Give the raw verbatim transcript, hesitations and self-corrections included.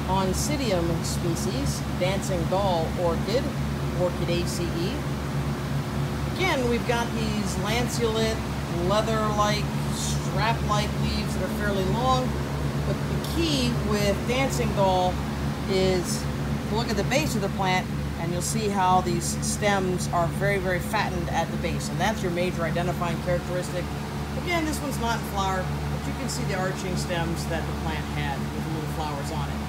Oncidium species, dancing doll orchid, Orchid A C E. Again, we've got these lanceolate, leather-like, strap-like leaves that are fairly long, but the key with dancing doll is to look at the base of the plant, and you'll see how these stems are very, very fattened at the base, and that's your major identifying characteristic. Again, this one's not in flower, but you can see the arching stems that the plant had with the little flowers on it.